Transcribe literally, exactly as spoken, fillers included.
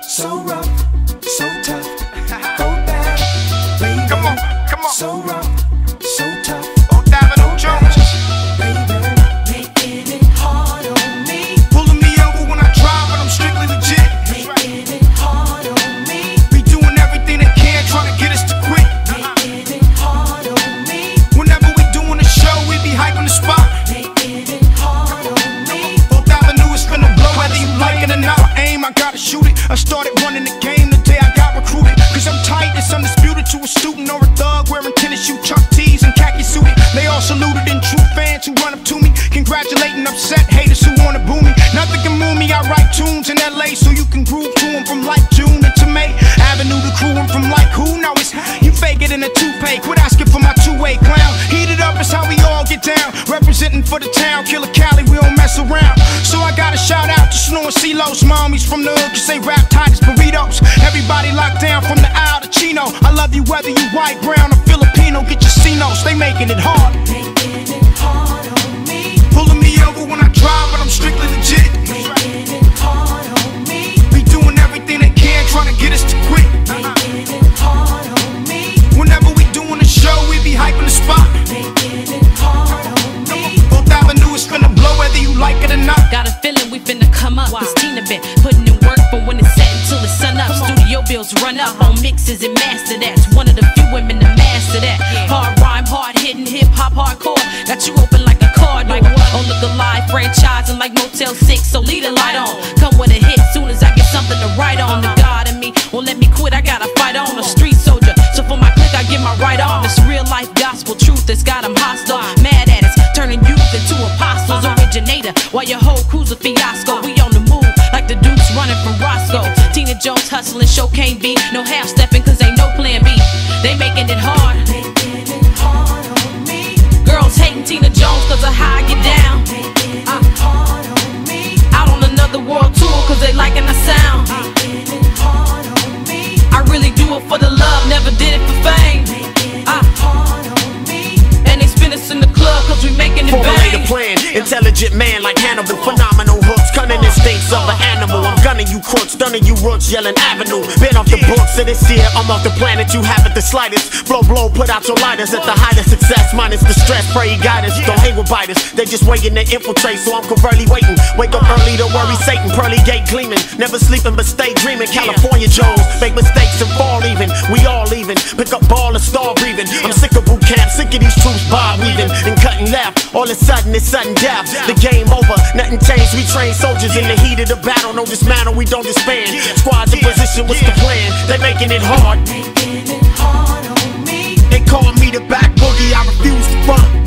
So rough, so tough, go back, baby. Come on, come on. So rough, so tough, Old Avenue Jones, baby. Making it hard on me, pulling me over when I drive, but I'm strictly legit. making it hard on me, We doing everything they can, trying to get us to quit. making it hard on me, Whenever we doing a show, we be hyping the spot. making it hard on me. Old Avenue is finna blow, whether you like it or not. I aim, I gotta shoot it. I started running the game the day I got recruited. Cause I'm tight, it's undisputed to a student or a thug wearing tennis shoe, Chuck tees, and khaki suited. They all saluted and true fans who run up to me, congratulating upset haters who wanna boo me. Nothing can move me, I write tunes in L A so you can groove to them from like June to May. Avenue to crew, I'm from like who? Now it's you fake it in a toupee. Quit asking for my two-way clown. Heat it up, it's how we all get down. Representing for the town, Killer Cali, we don't mess around. So I gotta shout out to Snow and C-Los, mommies from the hood, cause they rap tight as burritos. Everybody locked down from the Isle to Chino. I love you whether you white, brown, or Filipino. Get your C-Nos, they making it hard. Making it hard on me, Pulling me over when I drive, but I'm strictly legit. making it hard on me, We doing everything they can, trying to get us to quit. making it hard on me, Whenever we doing a show, we be hyping the spot. making it hard on me. Old Avenue is finna blow, whether you like it or not. Got a feeling we finna come up. This Tina been putting in work from when it's set until it's sun up. Studio bills run up on mixes and master. That's one of the few women to master that. Hard rhyme, hard hitting, hip hop, hardcore. Got you open like a car door. On look alive, franchising like Motel six. So leave the light on. Come with a hit soon as I get something to write on. The God in me won't let me quit. I gotta fight on. A street soldier. So for my click, I get my right on. This real life gospel truth that's got them hostile. Mad at us, turning youth into apostles. Originator, while your whole crew's a fiasco. We on the move like the Dukes running from Roscoe. Tina Jones hustling, show can't be. No half stepping, cause ain't no plan B. They making it hard. Making it hard on me, Girls hating Tina Jones cause of how I get down. making it hard on me, Out on another world tour cause they liking the sound. making it hard on me, I really do it for the love, never did it for fame. making it Ah. hard on me, And they spin us in the club cause we making it Formulate a bang. plan, intelligent man like Hannibal. Phenomenal hooks, cunning instincts of an animal. I'm gunning you crooks, stunning you rooks, yelling Avenue. Been off the books, so this year I'm off the planet. You haven't the slightest. Blow, blow, put out your lighters at the height of success. Minus the stress, pray guidance. Don't hang with biters, they just waiting to infiltrate. So I'm covertly waiting. Wake up early to worry Satan, pearly gate gleaming. Never sleeping but stay dreaming. California Jones, make mistakes and fall even. We all leaving, pick up ball and start breathing. I'm sick of boot camp, sick of these troops bob weaving and cutting left. All of a sudden it's sudden death. The game over, nothing changed. We train soldiers in the heat of the battle. No dismantle, we don't disband. Squads in position, what's the plan? They making it hard. making it hard on me, They call me the back boogie, I refuse to front.